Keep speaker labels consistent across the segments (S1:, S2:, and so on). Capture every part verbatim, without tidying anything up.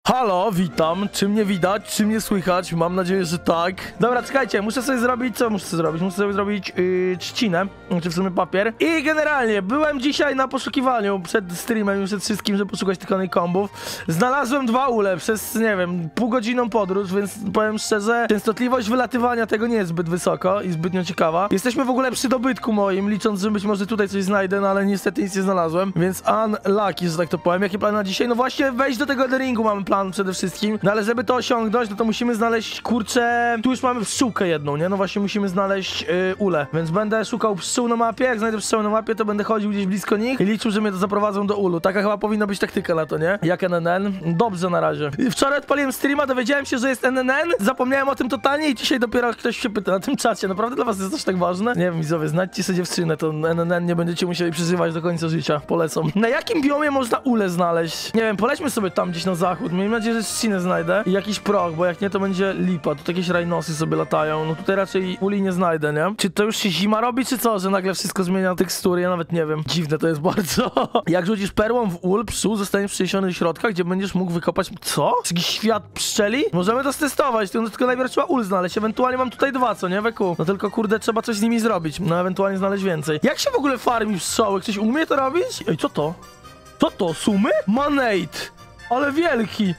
S1: Halo, witam. Czy mnie widać? Czy mnie słychać? Mam nadzieję, że tak. Dobra, czekajcie, muszę sobie zrobić... Co muszę sobie zrobić? Muszę sobie zrobić yy, trzcinę, czy w sumie papier. I generalnie, byłem dzisiaj na poszukiwaniu przed streamem i przed wszystkim, żeby poszukać tych konych kombów. Znalazłem dwa ule przez, nie wiem, półgodzinną podróż, więc powiem szczerze, częstotliwość wylatywania tego nie jest zbyt wysoko i zbytnio ciekawa. Jesteśmy w ogóle przy dobytku moim, licząc, że być może tutaj coś znajdę, no ale niestety nic nie znalazłem, więc unlucky, że tak to powiem. Jakie plany na dzisiaj? No właśnie, wejść do tego Etheringu mamy plan przede wszystkim, no ale żeby to osiągnąć, no to musimy znaleźć, kurczę, tu już mamy pszczółkę jedną, nie? No właśnie musimy znaleźć yy, ulę, więc będę szukał pszczół na mapie, jak znajdę pszczół na mapie, to będę chodził gdzieś blisko nich i liczył, że mnie to zaprowadzą do ulu. Taka chyba powinna być taktyka na to, nie? Jak N N N. Dobrze na razie. Wczoraj odpaliłem streama, dowiedziałem się, że jest N N N, zapomniałem o tym totalnie i dzisiaj dopiero ktoś się pyta na tym czacie. Naprawdę dla was jest coś tak ważne? Nie wiem, widzowie, znajdźcie sobie dziewczynę, to N N N nie będziecie musieli przeżywać do końca życia. Polecam. Na jakim biomie można ulę znaleźć? Nie wiem, polećmy sobie tam gdzieś na zachód. Miejmy nadzieję, że trzcinę znajdę i jakiś proch, bo jak nie, to będzie lipa. Tu jakieś rajnosy sobie latają. No tutaj raczej uli nie znajdę, nie? Czy to już się zima robi, czy co? Że nagle wszystko zmienia tekstury? Ja nawet nie wiem. Dziwne to jest bardzo. Jak rzucisz perłą w ul, pszczół zostaniesz przeniesiony do środka, gdzie będziesz mógł wykopać... Co? Jakiś świat pszczeli? Możemy to stestować, no tylko najpierw trzeba ul znaleźć. Ewentualnie mam tutaj dwa, co nie? Weku. No tylko kurde, trzeba coś z nimi zrobić. No ewentualnie znaleźć więcej. Jak się w ogóle farmi pszczoły? Ktoś umie to robić? Ej, co to? Co to? Sumy? Manate! Ale wielki!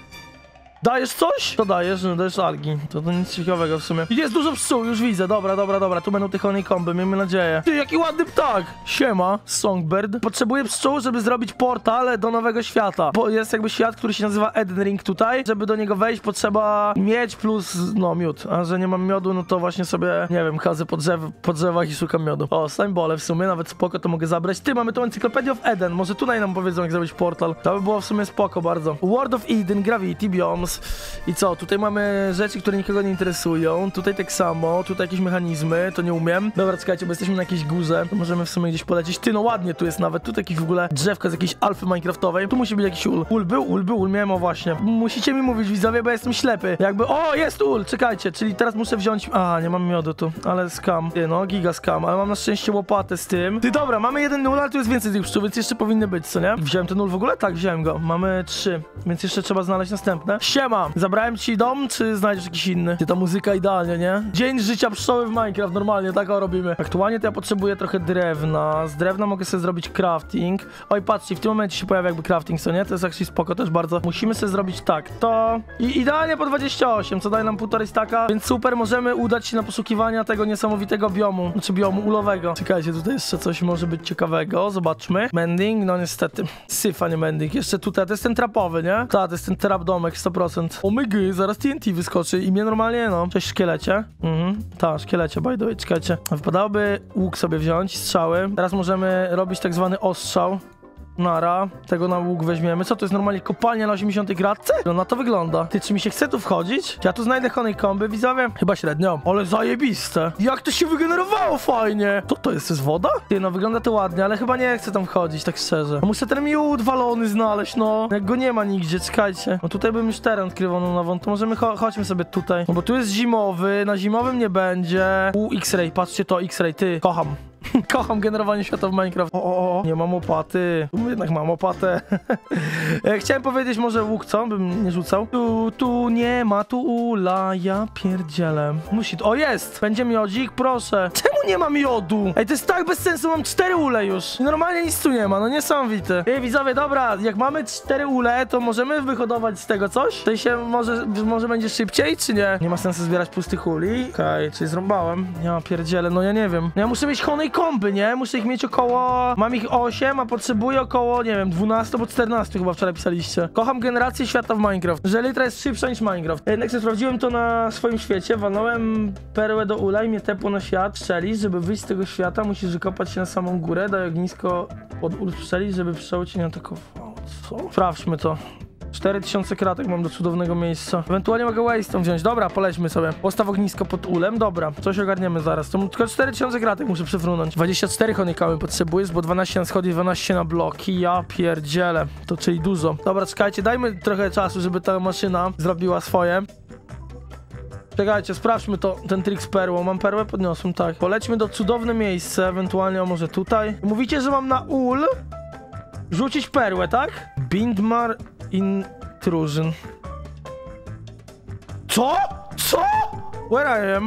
S1: Dajesz coś? To dajesz, no dajesz algi. To, to nic ciekawego w sumie. Jest dużo pszczół, już widzę. Dobra, dobra, dobra. Tu będą tych honeycomby, miejmy nadzieję. Ty, jaki ładny ptak! Siema, Songbird. Potrzebuję pszczół, żeby zrobić portal do nowego świata. Bo jest jakby świat, który się nazywa Ethering tutaj. Żeby do niego wejść, potrzeba miedź plus, no, miód. A że nie mam miodu, no to właśnie sobie, nie wiem, chodzę po, drzew, po drzewach i szukam miodu. O, symbole w sumie, nawet spoko, to mogę zabrać. Ty, mamy tą encyklopedię of Eden. Może tutaj nam powiedzą, jak zrobić portal. To by było w sumie spoko bardzo. World of Eden, Gravity, Biomes. I co? Tutaj mamy rzeczy, które nikogo nie interesują. Tutaj tak samo, tutaj jakieś mechanizmy, to nie umiem. Dobra, czekajcie, bo jesteśmy na jakiejś górze. To możemy w sumie gdzieś polecieć. Ty, no ładnie tu jest nawet. Tu jakieś w ogóle drzewka z jakiejś alfy minecraftowej. Tu musi być jakiś ul. Ul był, ul był, ul miałem, o właśnie. Musicie mi mówić, widzowie, bo ja jestem ślepy. Jakby, o, jest ul, czekajcie, czyli teraz muszę wziąć... A, nie mam miodu tu, ale skam. Ty, no, giga skam, ale mam na szczęście łopatę z tym. Ty, dobra, mamy jeden ul, ale tu jest więcej tych pszczół, więc jeszcze powinny być, co nie? Wziąłem ten ul w ogóle? Tak, wziąłem go. Mamy trzy, więc jeszcze trzeba znaleźć następne. Siema! Zabrałem ci dom, czy znajdziesz jakiś inny? Ty, ta muzyka idealnie, nie? Dzień życia pszczoły w Minecraft, normalnie, tak o robimy. Aktualnie to ja potrzebuję trochę drewna. Z drewna mogę sobie zrobić crafting. Oj, patrzcie, w tym momencie się pojawia jakby crafting, co nie? To jest actually spoko też bardzo. Musimy sobie zrobić tak, to... I idealnie po dwadzieścia osiem, co daje nam półtorej staka, więc super, możemy udać się na poszukiwania tego niesamowitego biomu, znaczy biomu ulowego. Czekajcie, tutaj jeszcze coś może być ciekawego, zobaczmy. Mending, no niestety. Syfa, nie mending. Jeszcze tutaj, to jest ten trapowy, nie? Tak, to jest ten trap domek, sto procent. Omygy, zaraz T N T wyskoczy i mnie normalnie, no. Cześć, szkielecie. Mhm, tak, szkielecie, by the way, czekajcie. Wypadałoby łuk sobie wziąć, strzały. Teraz możemy robić tak zwany ostrzał. Nara, tego na łuk weźmiemy. Co to jest normalnie kopalnia na osiemdziesiątej kratce? No na to wygląda. Ty, czy mi się chce tu wchodzić? Czy ja tu znajdę honeycomby, widzowie? Chyba średnio. Ale zajebiste. Jak to się wygenerowało fajnie. Co to jest? To jest woda? Ty, no wygląda to ładnie, ale chyba nie chcę tam wchodzić, tak szczerze. No, muszę ten miód walony znaleźć, no. Jak go nie ma nigdzie, czekajcie. No tutaj bym już teren odkrywał no, nową, to możemy cho chodźmy sobie tutaj. No bo tu jest zimowy, na zimowym nie będzie. U, X-ray, patrzcie to, X-ray, ty. Kocham. Kocham generowanie świata w Minecraft. O, o, o, nie mam łopaty. Jednak mam łopatę. Chciałem powiedzieć może łuk, co? Bym nie rzucał. Tu, tu nie ma, tu ula, ja pierdzielę. Musi... O, jest! Będzie miodzik, proszę. Czemu nie ma miodu? Ej, to jest tak bez sensu, mam cztery ule już. Normalnie nic tu nie ma, no niesamowite. Ej, widzowie, dobra, jak mamy cztery ule, to możemy wyhodować z tego coś? To się może, może będzie szybciej, czy nie? Nie ma sensu zbierać pustych uli. Okej, okay, czyli zrąbałem. Ja pierdzielę, no ja nie wiem. Ja muszę mieć honej komby, nie? Muszę ich mieć około... Mam ich osiem, a potrzebuję około, nie wiem, dwanaście albo czternaście chyba wczoraj pisaliście. Kocham generację świata w Minecraft. Że Elytra jest szybsza niż Minecraft. Jednak sobie sprawdziłem to na swoim świecie, walnąłem perłę do ula i mnie tepło na świat. Strzelisz, żeby wyjść z tego świata, musisz wykopać się na samą górę, daj ognisko pod ul strzelić, żeby pszczoły cię nie atakowało. Co? Sprawdźmy to. cztery tysiące kratek mam do cudownego miejsca. Ewentualnie mogę waste'ą wziąć. Dobra, polećmy sobie. Postaw ognisko pod ulem. Dobra, coś ogarniemy zaraz. To tylko cztery tysiące kratek muszę przefrunąć. dwadzieścia cztery honeycomy potrzebujesz, bo dwanaście na schody, dwanaście na bloki. Ja pierdzielę. To czyli dużo. Dobra, czekajcie, dajmy trochę czasu, żeby ta maszyna zrobiła swoje. Czekajcie, sprawdźmy to, ten trik z perłą. Mam perłę? Podniosłem, tak. Polećmy do cudowne miejsce, ewentualnie, o może tutaj. Mówicie, że mam na ul rzucić perłę, tak? Bindmar in Intrusion. Co? Co? Where I am?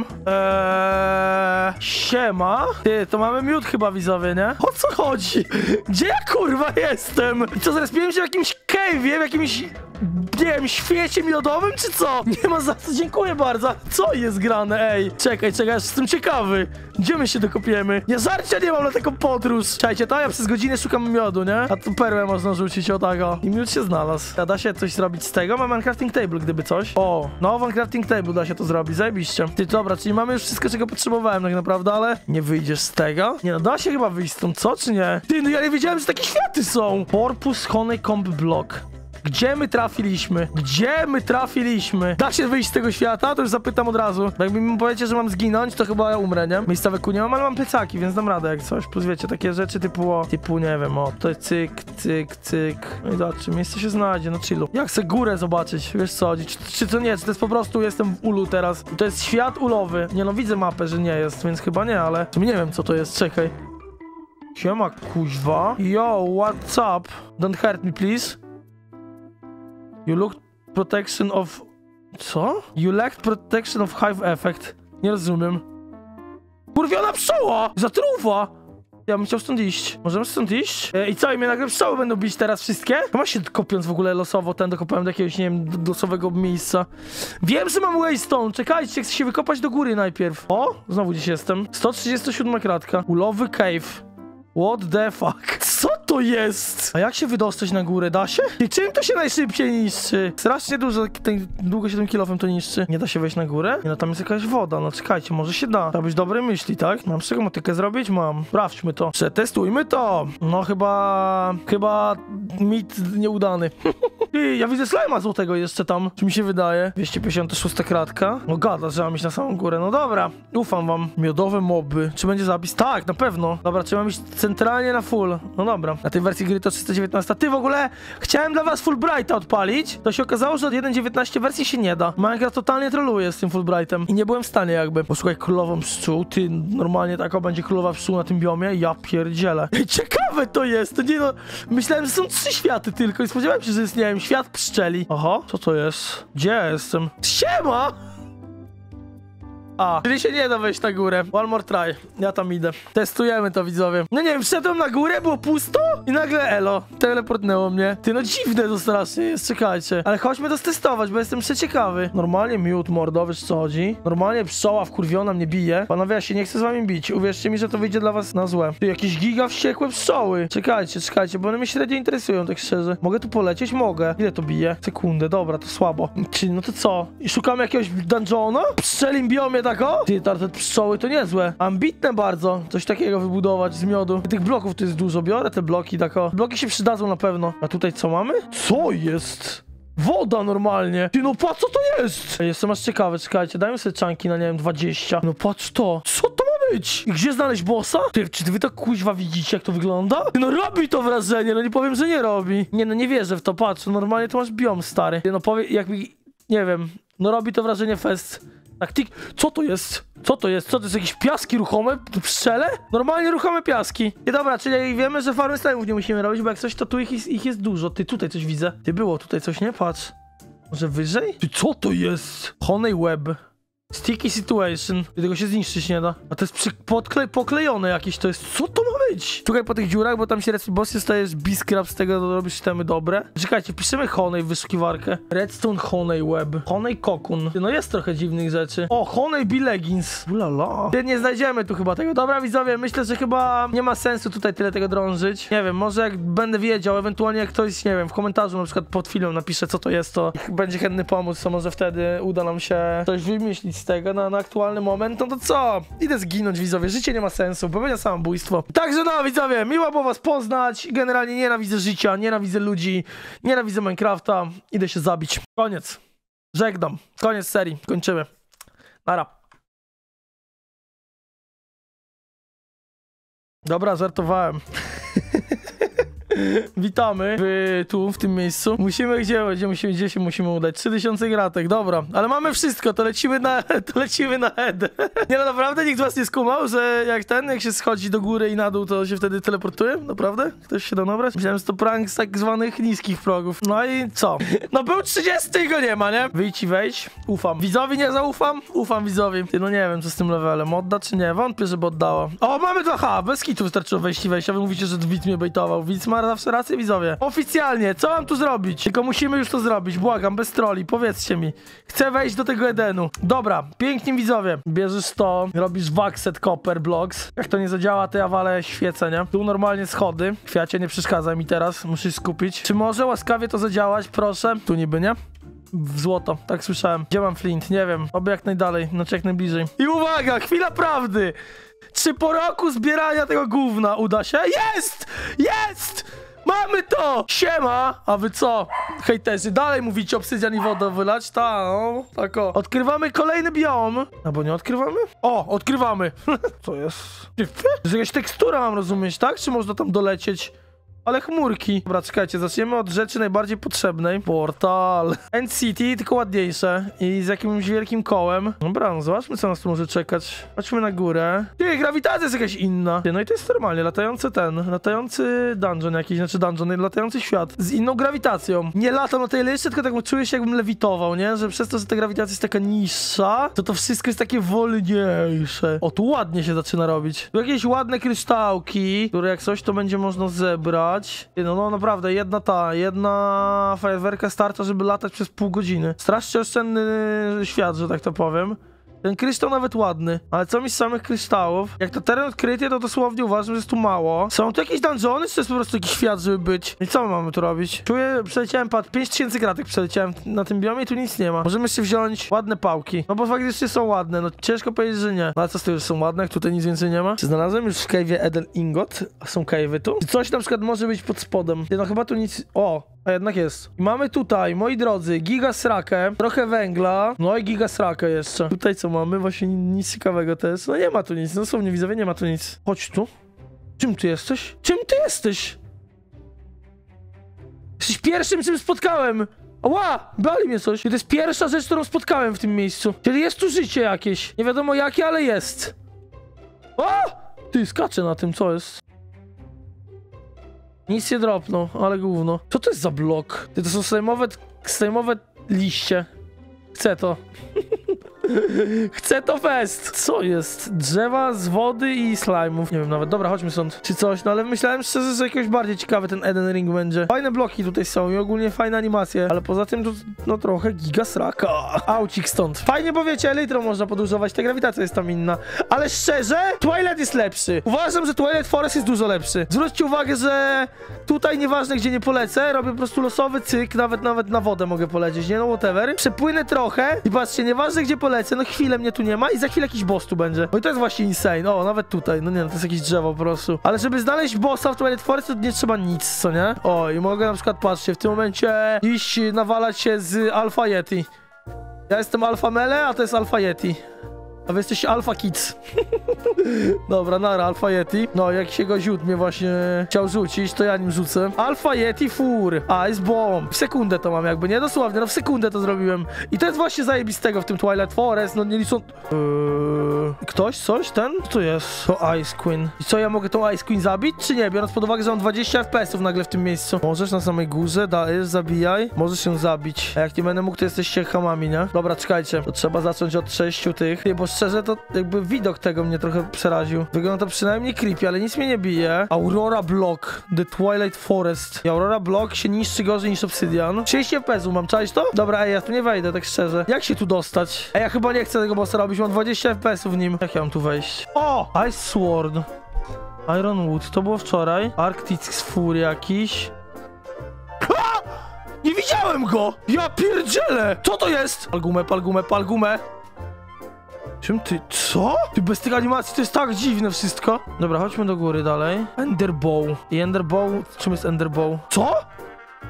S1: Eee, siema. Ty, to mamy miód chyba, widzowie, nie? O co chodzi? Gdzie ja kurwa jestem? Co, zrespiłem się w jakimś cave'ie, w jakimś... nie wiem, świecie miodowym, czy co? Nie ma za co, dziękuję bardzo. Co jest grane, ej? Czekaj, czekaj, aż jestem ciekawy. Gdzie my się dokopiemy? Ja żarcia nie mam na taką podróż. Czekajcie, to ja przez godzinę szukam miodu, nie? A tu perłę można rzucić, o tego. I miód się znalazł. A da się coś zrobić z tego? Mam crafting table, gdyby coś. O, no, crafting table da się to zrobić, zajebiście. Ty, dobra, czyli mamy już wszystko, czego potrzebowałem tak naprawdę, ale nie wyjdziesz z tego? Nie no, da się chyba wyjść stąd, co, czy nie? Ty, no ja nie wiedziałem, że takie światy są. Porpus Honeycomb Block. Gdzie my trafiliśmy? Gdzie my trafiliśmy? Da się wyjść z tego świata? To już zapytam od razu. Bo jakby mi powiecie, że mam zginąć, to chyba ja umrę, nie? Miejscowe nie mam, ale mam plecaki, więc dam radę jak coś. Plus wiecie, takie rzeczy typu, o, typu, nie wiem, o, to cyk, cyk, cyk. No i zobaczcie, miejsce się znajdzie, no chillu. Jak chcę górę zobaczyć, wiesz co chodzi? Czy, czy to nie, czy to jest po prostu, jestem w ulu teraz. To jest świat ulowy. Nie no, widzę mapę, że nie jest, więc chyba nie, ale nie wiem, co to jest, czekaj. Siema, kuźwa. Yo, what's up? Don't hurt me, please. You look protection of... Co? You lacked protection of hive effect. Nie rozumiem. Kurwiona pszczoła! Zatruwa! Ja bym chciał stąd iść. Możemy stąd iść? E, I co? I mnie nagle pszczoły będą bić teraz wszystkie? Chyba się kopiąc w ogóle losowo, ten dokopałem do jakiegoś, nie wiem, losowego miejsca. Wiem, że mam waystone. Czekajcie, chcę się wykopać do góry najpierw. O! Znowu gdzieś jestem. sto trzydziesta siódma kratka. Ulowy cave. What the fuck? Co to jest? A jak się wydostać na górę? Da się? I czym to się najszybciej niszczy? Strasznie dużo, ten, długo się tym kilofem to niszczy. Nie da się wejść na górę? Nie no, tam jest jakaś woda. No czekajcie, może się da. Trzeba być dobrej myśli, tak? Mam z czego motykę zrobić? Mam. Sprawdźmy to. Przetestujmy to. No chyba... Chyba... mit nieudany. Ty, ja widzę slime'a złotego jeszcze tam. Czy mi się wydaje? dwieście pięćdziesiąta szósta kratka. No gada, że mam iść na samą górę. No dobra. Ufam wam. Miodowe moby. Czy będzie zapis? Tak, na pewno. Dobra, czy mam iść centralnie na full? No dobra. Na tej wersji gry to trzysta dziewiętnaście. Ty w ogóle chciałem dla was Fulbrighta odpalić. To się okazało, że od jeden dziewiętnaście wersji się nie da. Minecraft totalnie troluje z tym Fulbrightem. I nie byłem w stanie jakby. Posłuchaj, królową pszczół. Ty, normalnie taka będzie królowa pszczół na tym biomie. Ja pierdzielę. Ej, ciekawe to jest. To nie no... Myślałem, że są trzy światy tylko i spodziewałem się, że jest, nie wiem, świat pszczeli. Oho, co to jest? Gdzie ja jestem? Siema! A, czyli się nie da wejść na górę. One more try. Ja tam idę. Testujemy to, widzowie. No nie wiem, wszedłem na górę, było pusto i nagle elo. Teleportnęło mnie. Ty, no dziwne to strasznie jest, czekajcie. Ale chodźmy to stestować, bo jestem przeciekawy. Normalnie miód mordowy, co chodzi? Normalnie pszczoła wkurwiona mnie bije. Panowie, ja się nie chcę z wami bić. Uwierzcie mi, że to wyjdzie dla was na złe. Ty, jakieś giga wściekłe pszczoły. Czekajcie, czekajcie, bo one mnie średnio interesują, tak szczerze. Mogę tu polecieć? Mogę. Ile to bije? Sekundę, dobra, to słabo. Czyli, no to co? I szukamy jakiegoś dungeona? Pszczelim biomie tako? Ty, te pszczoły to niezłe. Ambitne bardzo. Coś takiego wybudować z miodu. Tych bloków tu jest dużo. Biorę te bloki tako. Bloki się przydadzą na pewno. A tutaj co mamy? Co jest? Woda normalnie. Ty, no patrz co to jest. Jestem aż ciekawy, czekajcie. Dajmy sobie czanki na, nie wiem, dwadzieścia. No patrz to. Co to ma być? I gdzie znaleźć bossa? Ty, czy wy to kuźwa widzicie, jak to wygląda? Ty, no robi to wrażenie. No nie powiem, że nie robi. Nie, no nie wierzę w to. Patrz, normalnie to masz biom, stary. Ty, no powie, jakby... Nie wiem. No robi to wrażenie fest. Tak, tik. Co to jest? Co to jest? Co to jest? Jakieś piaski ruchome? Pszczele? Normalnie ruchome piaski. I dobra, czyli wiemy, że farmy slime'ów nie musimy robić, bo jak coś, to tu ich, ich jest dużo. Ty, tutaj coś widzę. Ty, było tutaj coś, nie? Patrz. Może wyżej? Ty, co to jest? Honey web. Sticky situation. Ty, tego się zniszczyć nie da. A to jest przy... podkle... poklejone jakieś to jest. Co to ma być? Szukaj po tych dziurach, bo tam się respi boss, dostajesz biskrap z tego, to robisz temy dobre. Czekajcie, piszemy honey w wyszukiwarkę. Redstone honey web. Honey cocoon. Ty, no jest trochę dziwnych rzeczy. O, honey bee leggings. Ulala. Ty, nie znajdziemy tu chyba tego. Dobra, widzowie, myślę, że chyba nie ma sensu tutaj tyle tego drążyć. Nie wiem, może jak będę wiedział, ewentualnie jak ktoś, nie wiem, w komentarzu na przykład pod filmem napisze, co to jest, to będzie chętny pomóc, to może wtedy uda nam się coś wymyślić z tego na, na aktualny moment. No to co? Idę zginąć, widzowie. Życie nie ma sensu. Popełnia samobójstwo. Także no, widzowie, miło było was poznać. Generalnie nienawidzę życia, nienawidzę ludzi, nienawidzę Minecrafta. Idę się zabić. Koniec. Żegnam. Koniec serii. Kończymy. Nara. Dobra, żartowałem. Witamy w, tu, w tym miejscu. Musimy gdzie, gdzie, musimy, gdzie się musimy udać? trzy tysiące gratek, dobra. Ale mamy wszystko, to lecimy na, to lecimy na head. Nie no, naprawdę nikt was nie skumał, że jak ten, jak się schodzi do góry i na dół, to się wtedy teleportuje? Naprawdę? Ktoś się da nabrać? Myślałem, że to prank z tak zwanych niskich progów. No i co? No był trzydziesty i go nie ma, nie? Wyjdź i wejdź. Ufam. Widzowi nie zaufam? Ufam widzowi. Ty, no nie wiem, co z tym levelem. Odda czy nie? Wątpię, żeby oddała. O, mamy dwa H. Bez kitu wystarczyło wejść i wejść. A wy mówicie, że widz mnie bejtował. Widz ma zawsze rację, widzowie. Oficjalnie, co mam tu zrobić? Tylko musimy już to zrobić. Błagam, bez troli. Powiedzcie mi. Chcę wejść do tego Edenu. Dobra, pięknie widzowie. Bierzesz to, robisz Waxed Copper Blocks. Jak to nie zadziała, to ja walę świecę, nie? Tu normalnie schody. Kwiacie, nie przeszkadzaj mi teraz. Muszę się skupić. Czy może łaskawie to zadziałać? Proszę. Tu niby, nie? W złoto, tak słyszałem. Gdzie mam flint? Nie wiem. Oby jak najdalej, znaczy jak najbliżej. I uwaga, chwila prawdy! Czy po roku zbierania tego gówna uda się? Jest! Jest! Mamy to! Siema! A wy co? Hejterzy, dalej mówicie obsydian i wodę wylać? Ta, no, tak o. Odkrywamy kolejny biom. Albo nie odkrywamy? O, odkrywamy. Co jest? To jest jakaś tekstura, mam rozumieć, tak? Czy można tam dolecieć? Ale chmurki. Dobra, czekajcie, zaczniemy od rzeczy najbardziej potrzebnej. Portal. End City, tylko ładniejsze. I z jakimś wielkim kołem. Dobra, no zobaczmy, co nas tu może czekać. Chodźmy na górę. Ty, grawitacja jest jakaś inna. Ty, no i to jest normalnie, latający ten, latający dungeon jakiś, znaczy dungeon, latający świat. Z inną grawitacją. Nie latam na tej liście, tylko tak czuję się, jakbym lewitował, nie? Że przez to, że ta grawitacja jest taka niższa, to to wszystko jest takie wolniejsze. O, tu ładnie się zaczyna robić. Tu jakieś ładne kryształki, które jak coś, to będzie można zebrać. No, no naprawdę, jedna ta, jedna fajerwerka starcza, żeby latać przez pół godziny. Strasznie oszczędny świat, że tak to powiem. Ten kryształ nawet ładny, ale co mi z samych kryształów? Jak to teren odkryty, to dosłownie uważam, że jest tu mało. Są tu jakieś dungeony, czy to jest po prostu jakiś świat, żeby być? I co my mamy tu robić? Czuję, przeleciałem, patrz, pięć tysięcy kratek przeleciałem na tym biomie i tu nic nie ma. Możemy jeszcze wziąć ładne pałki. No bo faktycznie są ładne, no ciężko powiedzieć, że nie. No ale co z tym, że są ładne, jak tutaj nic więcej nie ma? Czy znalazłem już w cave'ie Eden Ingot? A są cave'y tu? Czy coś na przykład może być pod spodem? No chyba tu nic... O! A jednak jest. I mamy tutaj, moi drodzy, gigasrakę, trochę węgla, no i gigasrakę jeszcze. Tutaj co mamy? Właśnie nic ciekawego też. No nie ma tu nic, no dosłownie widzowie, nie ma tu nic. Chodź tu. Czym ty jesteś? Czym ty jesteś? Jesteś pierwszym, czym spotkałem. Ła! Bali mnie coś. I to jest pierwsza rzecz, którą spotkałem w tym miejscu. Czyli jest tu życie jakieś. Nie wiadomo jakie, ale jest. O! Ty, skaczę na tym, co jest? Nic nie dropną, ale gówno. Co to jest za blok? Ty, to są slajmowe, slajmowe liście. Chcę to. Chcę to fest. Co jest? Drzewa z wody i slajmów. Nie wiem nawet. Dobra, chodźmy stąd. Czy coś? No ale myślałem szczerze, że jakoś bardziej ciekawy ten Eden Ring będzie. Fajne bloki tutaj są i ogólnie fajne animacje. Ale poza tym to no trochę gigasraka. Aucik stąd. Fajnie, bo wiecie, elytrą można podróżować. Ta grawitacja jest tam inna. Ale szczerze, Twilight jest lepszy. Uważam, że Twilight Forest jest dużo lepszy. Zwróćcie uwagę, że tutaj nieważne gdzie nie polecę, robię po prostu losowy cyk. Nawet nawet na wodę mogę polecieć, nie? No whatever. Przepłynę trochę i patrzcie, nieważne gdzie polecę, no chwilę mnie tu nie ma i za chwilę jakiś boss tu będzie. No i to jest właśnie insane. O, nawet tutaj. No nie, no to jest jakieś drzewo po prostu. Ale żeby znaleźć bossa w Twilight Forest, to nie trzeba nic, co nie? O, i mogę na przykład, patrzcie, w tym momencie iść nawalać się z Alpha Yeti. Ja jestem Alpha Mele, a to jest Alpha Yeti. A wy jesteście Alpha Kids. Dobra, nara, Alpha Yeti. No, jak się go ziut mnie właśnie chciał rzucić, to ja nim rzucę. Alpha Yeti Fur. Ice Bomb. W sekundę to mam jakby, nie? Dosłownie, no w sekundę to zrobiłem. I to jest właśnie zajebistego w tym Twilight Forest, no nie liczą... Yy... Ktoś? Coś? Ten? Co to jest? To Ice Queen. I co, ja mogę tą Ice Queen zabić, czy nie? Biorąc pod uwagę, że mam dwadzieścia F P S ów nagle w tym miejscu. Możesz na samej górze, dajesz, zabijaj. Możesz ją zabić. A jak nie będę mógł, to jesteście chamami, nie? Dobra, czekajcie. To trzeba zacząć od sześciu tych. Nie, bo szczerze, to jakby widok tego mnie trochę przeraził. Wygląda to przynajmniej creepy, ale nic mnie nie bije. Aurora Block. The Twilight Forest. I Aurora Block się niszczy gorzej niż Obsidian. trzydzieści F P S ów mam, czaisz to? Dobra, ej, ja tu nie wejdę, tak szczerze. Jak się tu dostać? Ej, ja chyba nie chcę tego bossa robić, mam dwadzieścia F P S ów w nim. Jak ja mam tu wejść? O! Ice Sword. Iron Wood, to było wczoraj. Arctic Sphere jakiś. Ha! Nie widziałem go! Ja pierdzielę! Co to jest? Palgumę, palgumę, palgumę. Czym ty? Co? Ty, bez tych animacji to jest tak dziwne wszystko. Dobra, chodźmy do góry dalej. Enderbow. I Enderbow... Czym jest Enderbow? Co?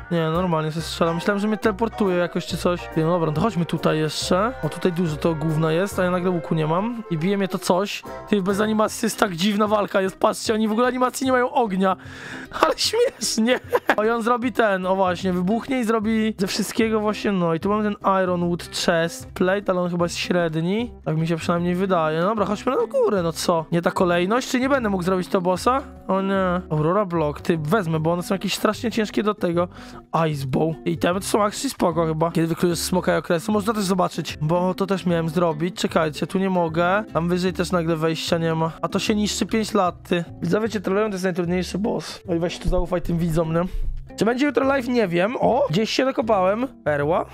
S1: Nie, normalnie się strzelam. Myślałem, że mnie teleportuje jakoś czy coś. No dobra, to chodźmy tutaj jeszcze. O, tutaj dużo to gówna jest, a ja nagle łuku nie mam. I bije mnie to coś. Ty, bez animacji jest tak dziwna walka jest. Patrzcie, oni w ogóle animacji nie mają ognia. Ale śmiesznie. O, i on zrobi ten, o właśnie, wybuchnie i zrobi ze wszystkiego właśnie, no. I tu mamy ten Ironwood Chest Plate, ale on chyba jest średni. Tak mi się przynajmniej wydaje. No dobra, chodźmy na górę, no co? Nie ta kolejność? Czy nie będę mógł zrobić to bossa? O nie. Aurora Block. Ty, wezmę, bo one są jakieś strasznie ciężkie do tego. Ice Bow. I te to są akcje spoko chyba. Kiedy wyklujesz smoka i okresu, można też zobaczyć. Bo to też miałem zrobić. Czekajcie, tu nie mogę. Tam wyżej też nagle wejścia nie ma. A to się niszczy pięć lat, ty. Widzowie cię trollują, to jest najtrudniejszy boss. Oj, weź tu zaufaj tym widzom, nie? Czy będzie jutro live? Nie wiem. O, gdzieś się dokopałem. Perła.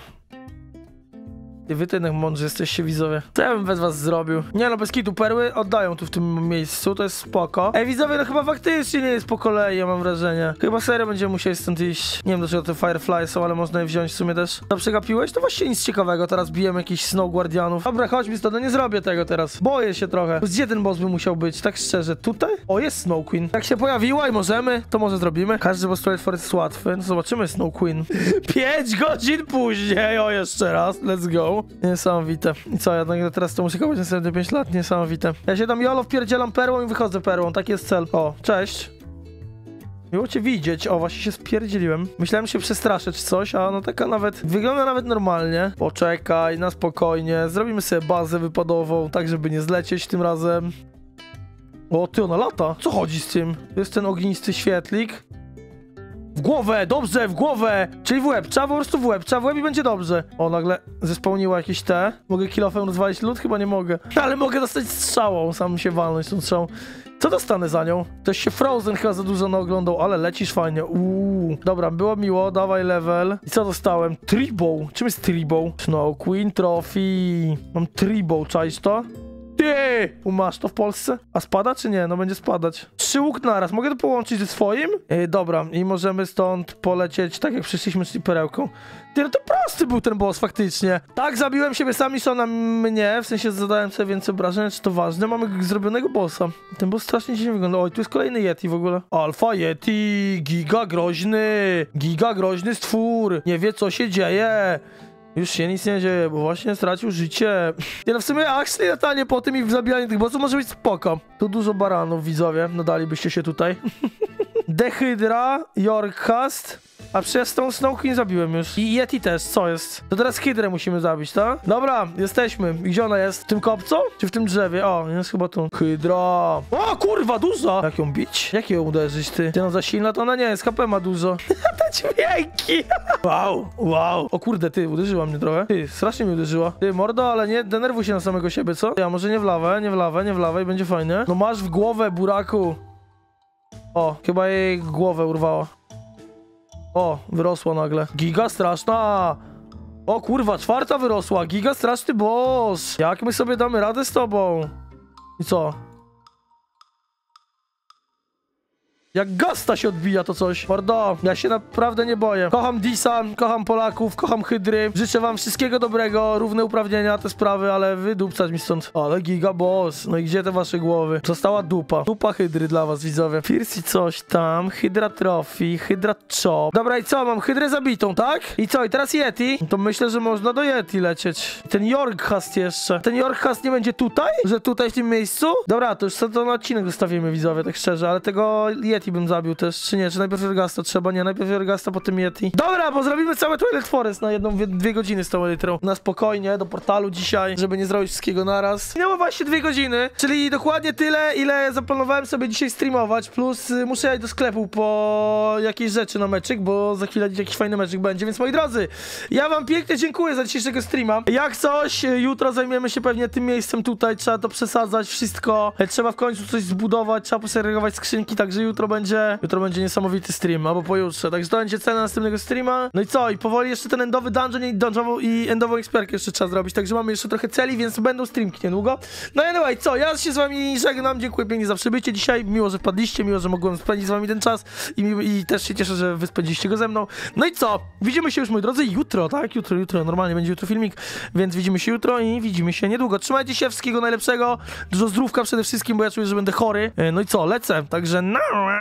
S1: I wy jednak mądrzy jesteście, widzowie. Co ja bym bez was zrobił? Nie no, bez kitu, perły oddają tu w tym miejscu, to jest spoko. Ej, widzowie, no chyba faktycznie nie jest po kolei, ja mam wrażenie. Chyba serio będziemy musieli stąd iść. Nie wiem, dlaczego te Firefly są, ale można je wziąć w sumie też. To przegapiłeś? To właściwie nic ciekawego, teraz bijemy jakichś Snow Guardianów. Dobra, chodźmy stąd, no nie zrobię tego teraz. Boję się trochę. Gdzie ten boss by musiał być, tak szczerze? Tutaj? O, jest Snow Queen. Jak się pojawiła i możemy, to może zrobimy. Każdy boss Twilight Forest jest łatwy. No zobaczymy Snow Queen. Pięć godzin później, o jeszcze raz, let's go. Niesamowite. I co, ja teraz to muszę kogoś następne pięć lat? Niesamowite. Ja się tam jolo wpierdzielam perłą i wychodzę perłą. Taki jest cel. O, cześć. Miło cię widzieć. O, właśnie się spierdzieliłem. Myślałem, że się przestraszę czy coś, a no taka nawet... Wygląda nawet normalnie. Poczekaj, na spokojnie. Zrobimy sobie bazę wypadową, tak żeby nie zlecieć tym razem. O, ty, ona lata. Co chodzi z tym? To jest ten ognisty świetlik. W głowę, dobrze, w głowę! Czyli w łeb, trzeba po prostu w łeb, trzeba w łeb i będzie dobrze. O, nagle zespełniła jakieś te. Mogę kilofem rozwalić lód? Chyba nie mogę. Ale mogę dostać strzałą, sam się walnąć tą strzałą. Co dostanę za nią? Ktoś się Frozen chyba za dużo naoglądał, ale lecisz fajnie. Uuu. Dobra, było miło, dawaj level. I co dostałem? Tribow. Czym jest Tribow? Snow Queen Trophy. Mam Tribow, czaisz to? Ty! Umasz to w Polsce? A spada czy nie? No będzie spadać. Trzy łuk naraz. Mogę to połączyć ze swoim? Yy, dobra. I możemy stąd polecieć tak jak przyszliśmy, czyli perełką. Ty, no to prosty był ten boss faktycznie. Tak, zabiłem siebie sami, są na mnie. W sensie zadałem sobie więcej obrażeń. Czy to ważne? Mamy zrobionego bossa. Ten boss strasznie dziwnie wygląda. Oj, tu jest kolejny Yeti w ogóle. Alfa Yeti. Giga groźny. Giga groźny stwór. Nie wie co się dzieje. Już się nic nie dzieje, bo właśnie stracił życie. Nie no, w sumie actually latanie po tym i zabijanie tych bossów może być spoko. Tu dużo baranów, widzowie. No dalibyście się tutaj. Dehydra, Yorkcast. A przez tą Snow Queen zabiłem już. I Yeti też, co jest? To teraz Hydrę musimy zabić, tak? Dobra, jesteśmy. I gdzie ona jest? W tym kopcu? Czy w tym drzewie? O, jest chyba tu. Hydra. O, kurwa, duża! Jak ją bić? Jak ją uderzyć, ty? Ty no za silna, to ona nie jest. H P ma dużo. Te dźwięki! Wow, wow. O kurde, ty, uderzyła mnie trochę. Ty, strasznie mnie uderzyła. Ty, mordo, ale nie denerwuj się na samego siebie, co? Ja, może nie w lawę, nie w lawę, nie w lawę i będzie fajnie. No masz w głowę, buraku. O, chyba jej głowę urwała. O, wyrosła nagle. Giga straszna. O kurwa, czwarta wyrosła. Giga straszny boss. Jak my sobie damy radę z tobą? I co? Jak gasta się odbija to coś. Mordo, ja się naprawdę nie boję. Kocham Disa, kocham Polaków, kocham Hydry. Życzę wam wszystkiego dobrego, równe uprawnienia, te sprawy, ale wydupcać mi stąd. Ale giga boss. No i gdzie te wasze głowy? Została dupa. Dupa Hydry dla was, widzowie. Firsi coś tam, Hydra Trophy, Hydra Chop. Dobra, i co? Mam Hydrę zabitą, tak? I co? I teraz Yeti? To myślę, że można do Yeti lecieć. Ten Yorkcast jeszcze. Ten Yorkcast nie będzie tutaj? Że tutaj w tym miejscu? Dobra, to już to, to na odcinek zostawimy, widzowie, tak szczerze, ale tego Yeti bym zabił też, czy nie? Czy najpierw Jorgasta trzeba? Nie, najpierw Jorgasta, potem Yeti. Dobra, bo zrobimy całe Twilight Forest na jedną, dwie godziny z tą elitrą. Na spokojnie, do portalu dzisiaj, żeby nie zrobić wszystkiego naraz. Minęło właśnie dwie godziny, czyli dokładnie tyle, ile zaplanowałem sobie dzisiaj streamować, plus y, muszę jechać do sklepu po jakieś rzeczy na meczyk, bo za chwilę jakiś fajny meczyk będzie, więc moi drodzy, ja wam pięknie dziękuję za dzisiejszego streama. Jak coś, y, jutro zajmiemy się pewnie tym miejscem tutaj, trzeba to przesadzać, wszystko, y, trzeba w końcu coś zbudować, trzeba posegregować skrzynki, także jutro będzie, jutro będzie niesamowity stream, albo pojutrze, także to będzie cena następnego streama. No i co, i powoli jeszcze ten endowy dungeon i dungeonową i endową ekspierkę jeszcze trzeba zrobić, także mamy jeszcze trochę celi, więc będą streamki niedługo. No anyway, co, ja się z wami żegnam, dziękuję pięknie za przybycie dzisiaj, miło, że wpadliście, miło, że mogłem spędzić z wami ten czas i, i też się cieszę, że wy spędziliście go ze mną. No i co, widzimy się już, moi drodzy, jutro, tak, jutro, jutro, normalnie będzie jutro filmik, więc widzimy się jutro i widzimy się niedługo. Trzymajcie się, wszystkiego najlepszego, dużo zdrówka przede wszystkim, bo ja czuję, że będę chory. No i co, lecę, także no.